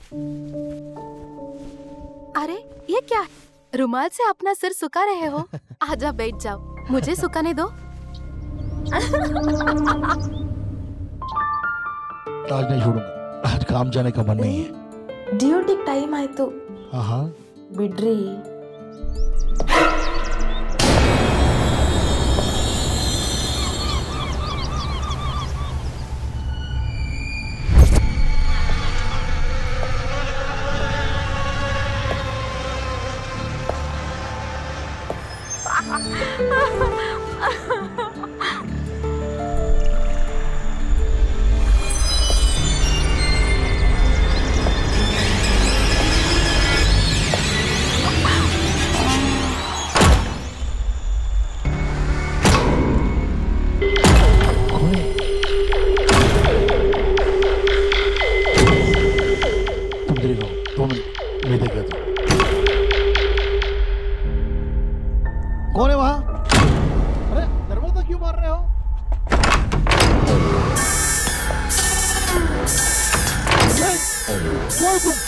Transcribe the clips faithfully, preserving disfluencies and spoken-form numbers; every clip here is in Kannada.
अरे ये क्या है? रुमाल से अपना सिर सुखा रहे हो? आजा बैठ जाओ, मुझे सुखाने दो। आज नहीं छोड़ूंगा, आज काम जाने का मन नहीं है। ड्यूटी टाइम आयतु। हाँ बिड्री। कौन है वहां? अरे दरवाजा क्यों मार रहे हो? कौन तुम?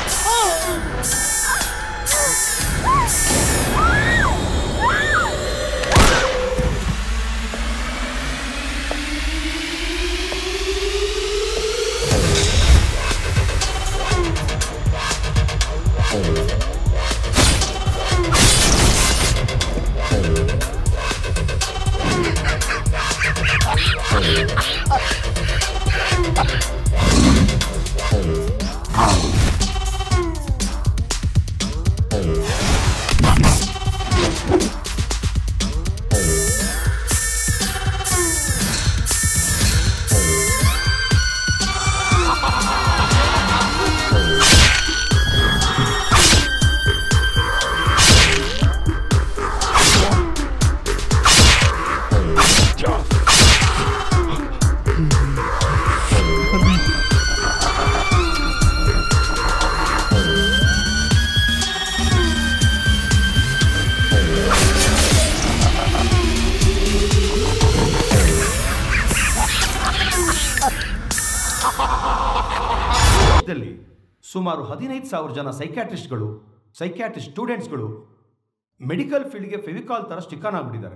ಸುಮಾರು ಹದಿನೈದು ಸಾವಿರ ಜನ ಸೈಕ್ಯಾಟ್ರಿಸ್ಟ್ಗಳು ಸೈಕ್ಯಾಟ್ರಿಸ್ಟ್ ಸ್ಟೂಡೆಂಟ್ಸ್ಗಳು ಮೆಡಿಕಲ್ ಫೀಲ್ಡ್ಗೆ ಫೆವಿಕಾಲ್ ಥರ ಸ್ಟಿಕ್ ಆನ್ ಆಗಿಬಿಟ್ಟಿದ್ದಾರೆ.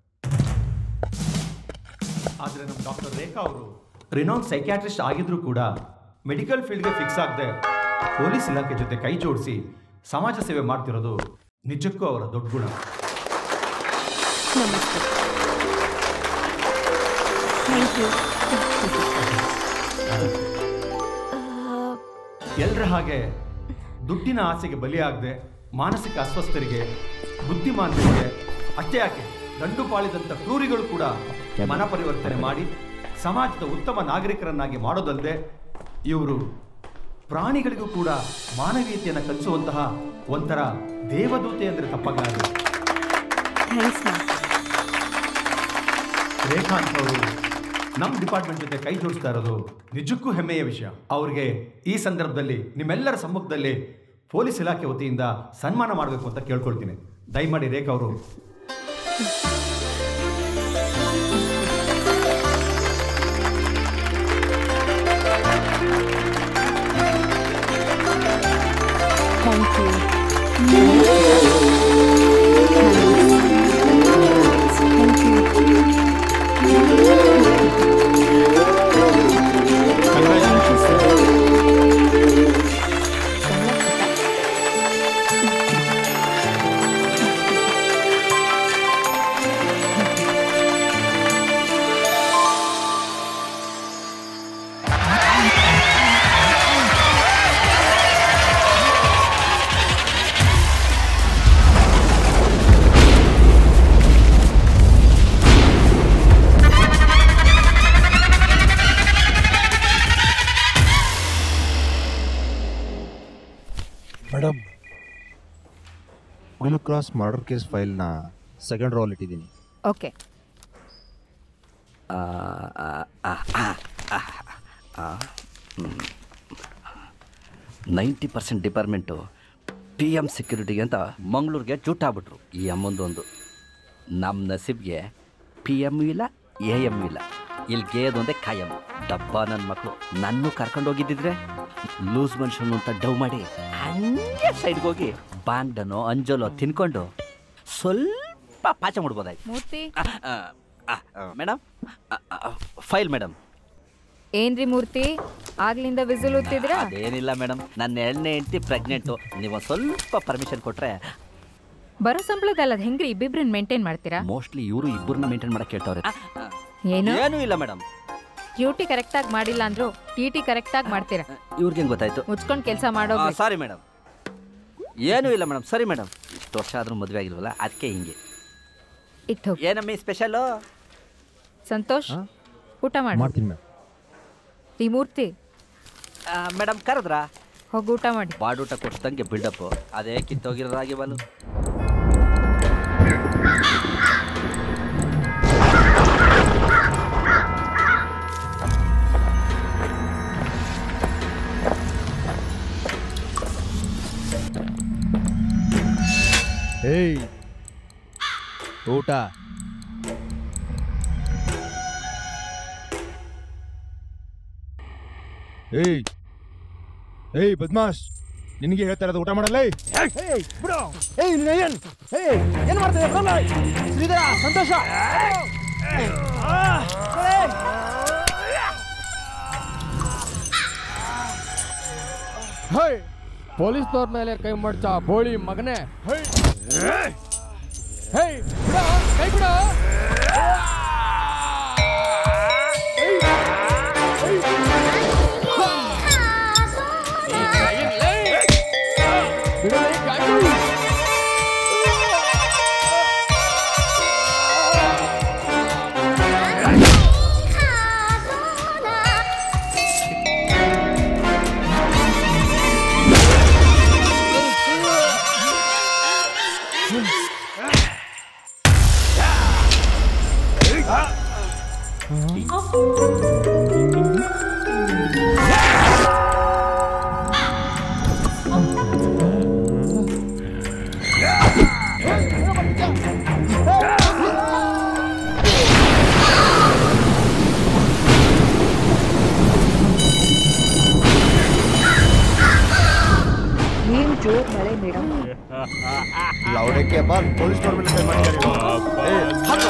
ಆದರೆ ನಮ್ಮ ಡಾಕ್ಟರ್ ರೇಖಾ ಅವರು ರಿನೌನ್ ಸೈಕ್ಯಾಟ್ರಿಸ್ಟ್ ಆಗಿದ್ರು ಕೂಡ ಮೆಡಿಕಲ್ ಫೀಲ್ಡ್ಗೆ ಫಿಕ್ಸ್ ಆಗದೆ ಪೊಲೀಸ್ ಇಲಾಖೆ ಜೊತೆ ಕೈ ಜೋಡಿಸಿ ಸಮಾಜ ಸೇವೆ ಮಾಡ್ತಿರೋದು ನಿಜಕ್ಕೂ ಅವರ ದೊಡ್ಡ ಗುಣ. ಎಲ್ಲರ ಹಾಗೆ ದುಡ್ಡಿನ ಆಸೆಗೆ ಬಲಿಯಾಗದೆ ಮಾನಸಿಕ ಅಸ್ವಸ್ಥರಿಗೆ, ಬುದ್ಧಿಮಾಂದ್ಯರಿಗೆ, ಅಷ್ಟೇ ಯಾಕೆ ದಂಡುಪಾಳಿದಂಥ ಕ್ರೂರಿಗಳು ಕೂಡ ಮನ ಪರಿವರ್ತನೆ ಮಾಡಿ ಸಮಾಜದ ಉತ್ತಮ ನಾಗರಿಕರನ್ನಾಗಿ ಮಾಡೋದಲ್ಲದೆ ಇವರು ಪ್ರಾಣಿಗಳಿಗೂ ಕೂಡ ಮಾನವೀಯತೆಯನ್ನು ಕಲಿಸುವಂತಹ ಒಂಥರ ದೇವದೂತೆ ಅಂದರೆ ತಪ್ಪಾಗಲಾರದು. ರೇಖಾ ಅಂತವರು ನಮ್ಮ ಡಿಪಾರ್ಟ್ಮೆಂಟ್ ಜೊತೆ ಕೈ ಜೋಡಿಸ್ತಾ ಇರೋದು ನಿಜಕ್ಕೂ ಹೆಮ್ಮೆಯ ವಿಷಯ. ಅವ್ರಿಗೆ ಈ ಸಂದರ್ಭದಲ್ಲಿ ನಿಮ್ಮೆಲ್ಲರ ಸಮ್ಮುಖದಲ್ಲಿ ಪೊಲೀಸ್ ಇಲಾಖೆ ವತಿಯಿಂದ ಸನ್ಮಾನ ಮಾಡಬೇಕು ಅಂತ ಕೇಳ್ಕೊಳ್ತೀನಿ. ದಯಮಾಡಿ ರೇಖಾ ಅವರು madam, will cross murder case ಫೈಲ್ನ ಸೆಕೆಂಡ್ ರೋಲ್ ಇಟ್ಟಿದ್ದೀನಿ. Okay. Ninety percent department P M ಸೆಕ್ಯೂರಿಟಿಗೆ ಅಂತ ಮಂಗಳೂರಿಗೆ ಜುಟ್ಟಾಗ್ಬಿಟ್ರು. ಈ ಅಮ್ಮಂದು ಒಂದು ನಮ್ಮ ನಸೀಬ್ಗೆ ಪಿ ಎಮ್ ಇಲ್ಲ, ಎ ಎಮ್ ಇಲ್ಲ. ಇಲ್ಲಿ ಗೇದೊಂದೇ ಕಾಯಂ ಡಬ್ಬ ನನ್ನ ಮಕ್ಕಳು ನನ್ನೂ ಕರ್ಕೊಂಡು ಹೋಗಿದ್ದಿದ್ರೆ ಲೂಸ್ ಮನುಷ್ಯನು ಅಂತ ಡವ್ ಮಾಡಿ ಹಂಗೆ ಸೈಡ್ಗೆ ಹೋಗಿ ಬಾಂಡನೋ ಅಂಜಲೋ ತಿನ್ಕೊಂಡು ಸ್ವಲ್ಪ ಪಾಚ ಮಾಡ್ಬೋದಾಯ್ತು. Murthy madam file madam. ಏನ್ರಿ ಮೂರ್ತಿ ಆಗ್ಲಿಂದ ವಿಸಿಲ್ ಓದ್ತಿದ್ರಾ? ಅದೇನಿಲ್ಲ ಮೇಡಮ್, ನನ್ನ ಎರಡನೇ ಹೆಂಡತಿ ಪ್ರೆಗ್ನೆಂಟು. ನೀವು ಸ್ವಲ್ಪ ಪರ್ಮಿಷನ್ ಕೊಟ್ರೆ. ಬರೋ ಸಂಬಳದಲ್ಲ ಹೆಂಗ್ರಿ ಇಬ್ಬಿಬ್ರನ್ನ ಮೇಂಟೈನ್ ಮಾಡ್ತೀರಾ? ಮೋಸ್ಟ್ಲಿ ಇವರು ಇಬ್ಬರನ್ನ ಮೇಂಟೈನ್ ಮಾಡಕ್ಕೆ ಕೇಳ್ತಾವ್ರೆ. ಏನು ಏನೂ ಇಲ್ಲ ಮೇಡಮ್. ಡ್ಯೂಟಿ ಕರೆಕ್ಟ್ ಆಗಿ ಮಾಡಿಲ್ಲ ಅಂದ್ರು ಟಿ ಟಿ ಕರೆಕ್ಟ್ ಆಗಿ ಮಾಡ್ತೀರಾ? ಇವ್ರಿಗೆ ಹೆಂಗ್ ಗೊತ್ತಾಯ್ತು? ಮುಚ್ಕೊಂಡ್ ಕೆಲಸ ಮಾಡೋ. ಸಾರಿ ಮೇಡಮ್, ಏನೂ ಇಲ್ಲ ಮೇಡಮ್. ಸರಿ ಮೇಡಮ್, ಇಷ್ಟು ವರ್ಷ ಆದ್ರೂ ಮದುವೆ ಆಗಿಲ್ವಲ್ಲ ಅದಕ್ಕೆ ಹಿಂಗೆ. ಇಟ್ಟು ಏನಮ್ಮಿ ಸ್ಪೆಷಲು? ಸಂತೋಷ್ ಊಟ ಮಾಡಿ. ಮಾಡ್ತೀನಿ ಮ್ಯಾಮ್. ಈ ಮೂರ್ತಿ ಮೇಡಮ್ ಕರೆದ್ರಾ? ಹೋಗಿ ಊಟ ಮಾಡಿ. ಬಾಡೂಟ ಕೊಡ್ಸ್ದಂಗೆ ಬಿಲ್ಡಪ್ ಅದೇ ಕಿತ್ತೋಗಿರೋದಾಗಿ ಬಲು. ಏಯ್ ಊಟ. ಏಯ್ ಏಯ್ ಬದ್ಮಾಶ್, ನಿನಗೆ ಹೇಳ್ತಾ ಇರೋದು ಊಟ ಮಾಡಲ್ಲ. ಬಿಡು. ಏಯ್ ನೀನು ಏನ್ ಏಯ್ ಏನ್ ಮಾಡ್ತಿದ್ದೆ? ಬರಲ್ಲ ಶ್ರೀಧರ, ಸಂತೋಷ. ಹೇ ಪೊಲೀಸ್ನವ್ರ ಮೇಲೆ ಕೈ ಮಾಡ್ತಾ ಬೋಳಿ ಮಗನೇ. ಹೇ ಹೇ ಬಿಡ, ಕೈ ಬಿಡ. ಲೌಡಕ್ಕೆ ಬಾಲ್ ಪೊಲೀಸ್ನವ್ರ ಮೇಲೆ ಕೈ ಮಾಡ್ತಾರೆ.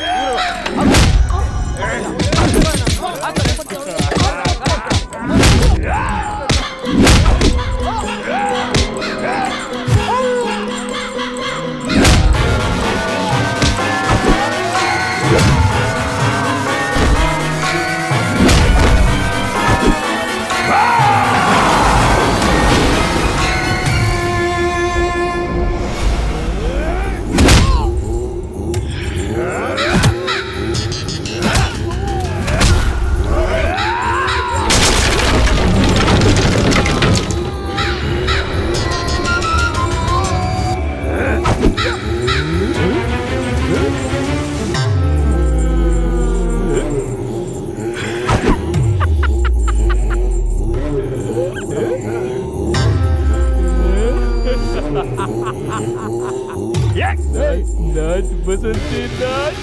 नाच बसंती नाच.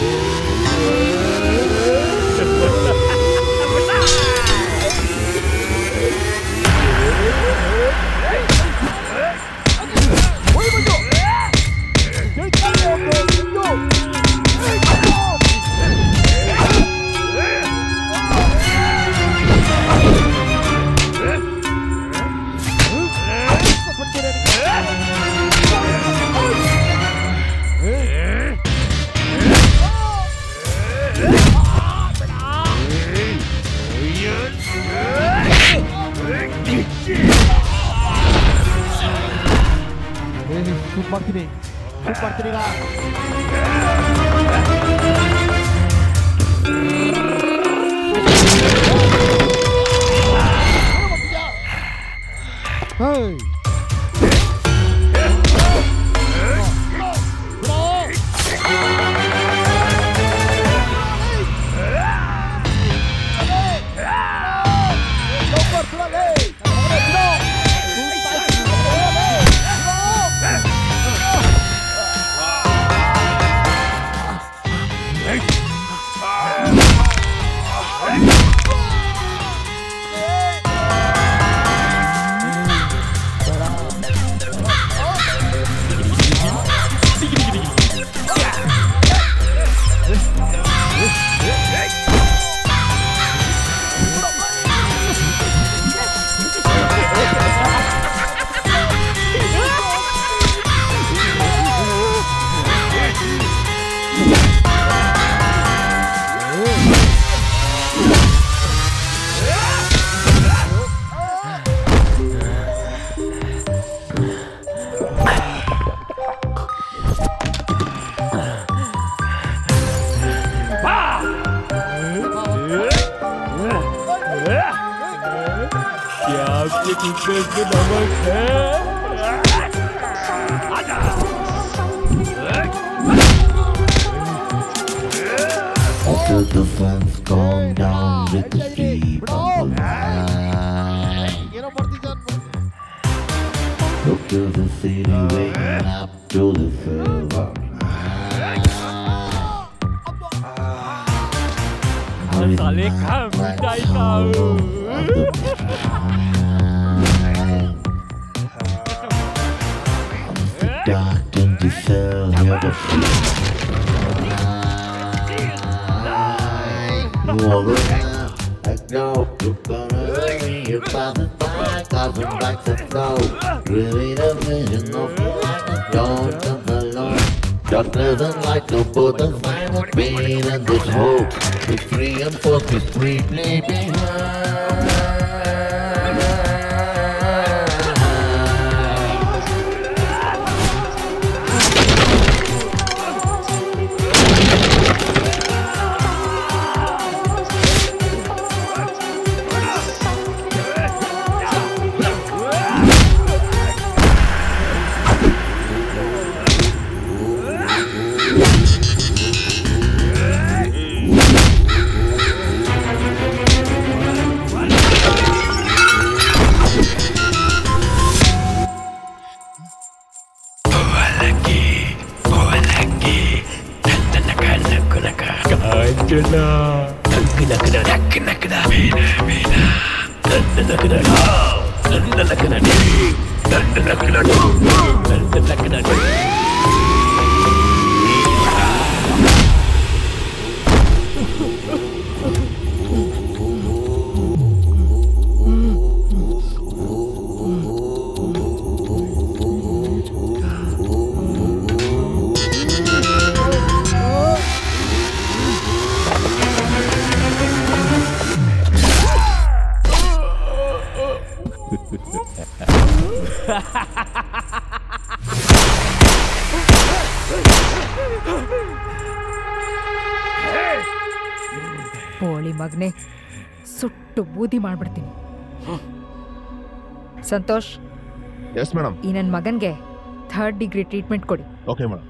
ಶೂಟ್ ಮಾಡ್ತೀನಿ ಶೂಟ್ ಮಾಡ್ತೀನಿ ಈಗ. Hey! Hey! After the sun's gone down with the street on the line. Look to the city waking up to the silver night. Dark in the cell, hear the feet. You overcome, I know you're gonna hurry. You're passing by, thousand bikes of snow. Really the vision of the light that don't come alone. Darkness and light, no both are fine with pain and this hope. It's three and four, it's briefly behind. Holi ಮಗನೆ ಸುಟ್ಟು ಬೂದಿ ಮಾಡ್ಬಿಡ್ತೀನಿ. Santosh, yes madam. ಈ ನನ್ನ ಮಗನ್ಗೆ ಥರ್ಡ್ ಡಿಗ್ರಿ ಟ್ರೀಟ್ಮೆಂಟ್ ಕೊಡಿ. Okay madam.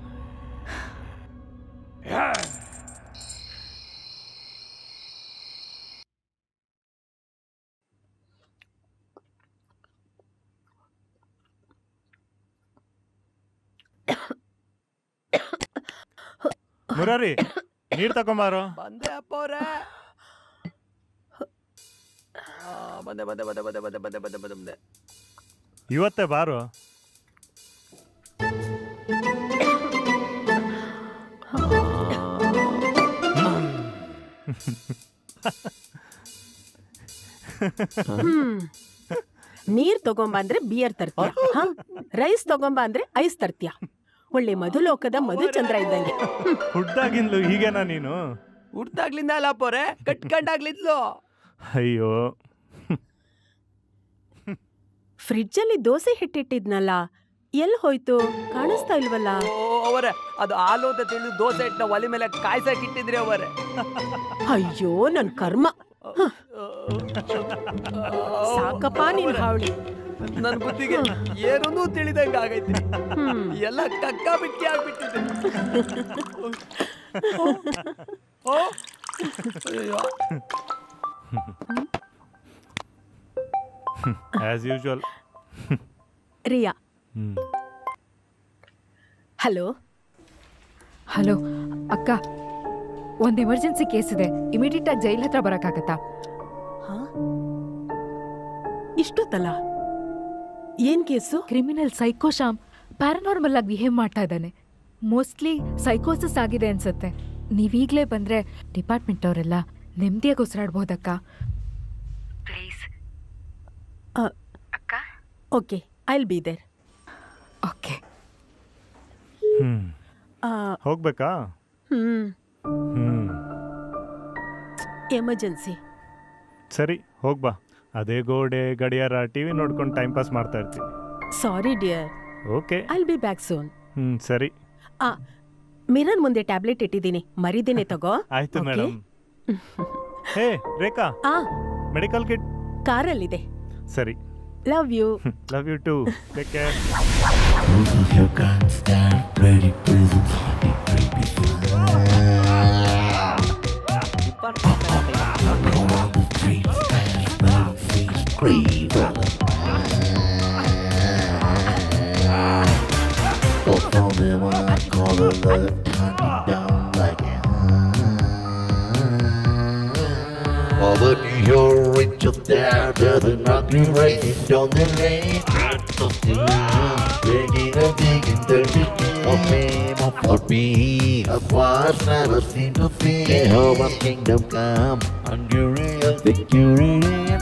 ಮುರಾರಿ, ನೀರು ತಗೊಂಬಾರೋ. ಬಂದೆ ಅಪ್ಪ ಅವ್ರೆ. ಬಂದೆ ಬಂದೆ ಬಂದೆ ಬಂದೆ ಬಂದೆ ಬಂದೆ ಬಂದೆ ಬಂದೆ ಬಂದೆ ಇವತ್ತೇ ಬಾರೋ. ನೀರ್ ತಗೊಂಬಂದ್ರೆ ಬಿಯರ್ ತರ್ತೀಯ, ರೈಸ್ ತಗೊಂಬ ಅಂದ್ರೆ ಐಸ್ ತರ್ತೀಯ. ಒಳ್ಳೆ ಮಧುಲೋಕದ ಮಧುಚಂದ್ರ ಇದ್ದಂಗೆ. ಹುಡ್ದಾಗಿಂದ್ಲು ಹೀಗೇನಾ ನೀನು? ಹುಡ್ದಾಗ್ಲಿಂದ ಅಲ್ಲ ಪೋರೆ, ಕಟ್ಕೊಂಡಾಗ್ಲಿದ್ಲು. ಅಯ್ಯೋ, ಫ್ರಿಡ್ಜ್ ಅಲ್ಲಿ ದೋಸೆ ಹಿಟ್ಟಿಟ್ಟಿದ್ನಲ್ಲ, ಎಲ್ಲಿ ಹೋಯ್ತು? ಕಾಣಿಸ್ತಾ ಇಲ್ವಲ್ಲ. ಅವರೇ, ಅದು ಆಲೋದ ತಿಳಿದು ದೋಸೆ ಇಟ್ಟ ಒಲೆ ಮೇಲೆ ಕಾಯ್ಸಕ್ ಇಟ್ಟಿದ್ರಿ ಅವರೇ. ಅಯ್ಯೋ ನನ್ ಕರ್ಮ. ಸಾಕಪ್ಪ ನೀನ್ ಹಾವಳಿ. ನನ್ ಬುದ್ಧಿಗೆ ಏನೂ ತಿಳಿದಂಗ ಆಗೈತಿ. ಎಲ್ಲ ಕಕ್ಕ ಬಿಟ್ಟಿ ಆಗ್ಬಿಟ್ಟಿದೆ. As usual. Riya. Hello hello ಅಕ್ಕ, ಒಂದು ಎಮರ್ಜೆನ್ಸಿ ಕೇಸ್ ಇದೆ. ಇಮಿಡಿಯೇಟ್ ಆಗಿ ಜೈಲ್ ಹತ್ರ ಬರಕ್ಕಾಗತ್ತಾ? ಇಷ್ಟೊತ್ತಲ್ಲ? ಏನ್ case? Criminal psycho Shyam paranormal ಆಗಿ ಬಿಹೇವ್ ಮಾಡ್ತಾ ಇದ್ದಾನೆ. ಮೋಸ್ಟ್ಲಿ ಸೈಕೋಸಿಸ್ ಆಗಿದೆ ಅನ್ಸುತ್ತೆ. ನೀವೀಗಲೇ ಬಂದ್ರೆ ಡಿಪಾರ್ಟ್ಮೆಂಟ್ ಅವರೆಲ್ಲ ನೆಮ್ಮದಿಯಾಗಿ ಉಸಿರಾಡ್ಬೋದಕ್ಕ. ಪ್ಲೀಸ್ ಅಕ್ಕ. Okay, I will be there. Okay. ಹೋಗ್ಬೇಕಾ? Hmm hmm emergency. ಸರಿ, ಹೋಗ್ಬಾ. ಅದೇ ಗೋಡೆ ಗಡಿಯಾರ ಟಿವಿ ನೋಡ್ಕೊಂಡು ಟೈಮ್ ಪಾಸ್ ಮಾಡ್ತಾ ಇರ್ತೀನಿ. Sorry dear. Okay, I will be back soon. ಹ್ಮ್ ಸರಿ. ಆ ಮಿರರ್ ಮುಂದೆ ಟ್ಯಾಬ್ಲೆಟ್ ಇಟ್ಟಿದ್ದೀನಿ, ಮರಿದೇನೆ ತಗೋ. ಆಯ್ತು ಮೇಡಮ್. ಹೇ ರೇಖಾ, ಆ ಮೆಡಿಕಲ್ ಕಿಟ್ ಕಾರಲ್ಲಿದೆ. ಸರಿ. Love you. Love you too. Take care. Your guns down, pretty prisons, pretty Go on the streets, fast, smelling feet, scream. Go from them on, call the left, hunting down like a Oh, but you're rich up there, doesn't knock you right down the lane. Digging and digging, dirty of fame of for me. A was never seem to feel how a kingdom come under real security and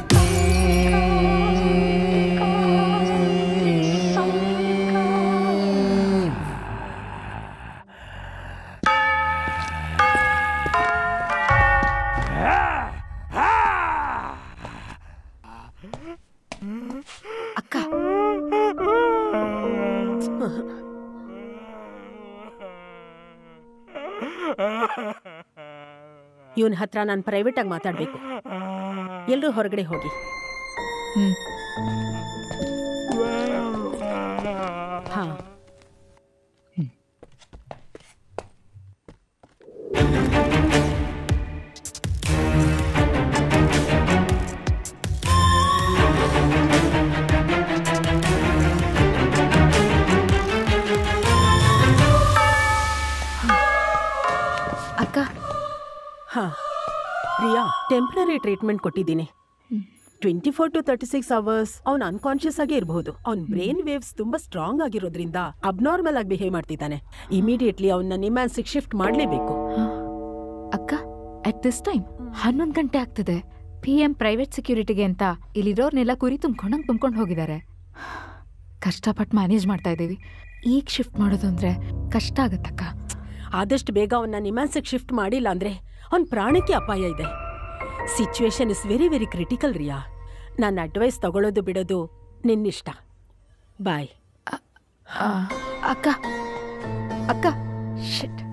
ಅಕ್ಕ ಇವನ್ ಹತ್ರ ನಾನು ಪ್ರೈವೇಟ್ ಆಗಿ ಮಾತಾಡ್ಬೇಕು. ಎಲ್ರೂ ಹೊರಗಡೆ ಹೋಗಿ. ಹ್ಮ್ ಹಾ ಅಕ್ಕ. ಹಾ ಪ್ರಿಯಾ, ಟೆಂಪ್ರರಿ ಟ್ರೀಟ್ಮೆಂಟ್ ಕೊಟ್ಟಿದ್ದೀನಿ. Twenty four to thirty six hours ಅವ್ನು ಅನ್ಕಾನ್ಶಿಯಸ್ ಆಗೇ ಇರಬಹುದು. ಅವ್ನ ಬ್ರೈನ್ ವೇವ್ಸ್ ತುಂಬಾ ಸ್ಟ್ರಾಂಗ್ ಆಗಿರೋದ್ರಿಂದ ಅಬ್ನಾರ್ಮಲ್ ಆಗಿ ಬಿಹೇವ್ ಮಾಡ್ತಿದ್ದಾನೆ. ಇಮಿಡಿಯೇಟ್ಲಿ ಅವನ್ನ ನಿಮ್ಯಾನ್ಸಿಗೆ ಶಿಫ್ಟ್ ಮಾಡಲೇಬೇಕು. ಅಕ್ಕ, ಅಟ್ ದಿಸ್ ಟೈಮ್ ಹನ್ನೊಂದು ಗಂಟೆ ಆಗ್ತಿದೆ. ಪಿ ಎಂ ಪ್ರೈವೇಟ್ ಸೆಕ್ಯೂರಿಟಿಗೆ ಅಂತ ಇಲ್ಲಿರೋರ್ನೆಲ್ಲ ಕುರಿ ತುಂಬ್ಕೊಂಡಂಗೆ ತುಂಬ್ಕೊಂಡು ಹೋಗಿದ್ದಾರೆ. ಕಷ್ಟಪಟ್ಟು ಮ್ಯಾನೇಜ್ ಮಾಡ್ತಾ ಇದ್ದೀವಿ. ಈಗ ಶಿಫ್ಟ್ ಮಾಡೋದು ಅಂದ್ರೆ ಕಷ್ಟ ಆಗತ್ತಕ್ಕ. ಆದಷ್ಟು ಬೇಗ ಅವನ್ನ ನಿಮ್ಯಾನ್ಸಿಗೆ ಶಿಫ್ಟ್ ಮಾಡಿಲ್ಲ ಅಂದ್ರೆ ಅವ್ನ ಪ್ರಾಣಕ್ಕೆ ಅಪಾಯ ಇದೆ. Situation is very very critical Riya. ನನ್ನ ಅಡ್ವೈಸ್ ತಗೊಳ್ಳೋದು ಬಿಡೋದು ನಿನ್ನಿಷ್ಟ. ಬಾಯ್. ಅಕ್ಕ ಅಕ್ಕ ಶಿಟ್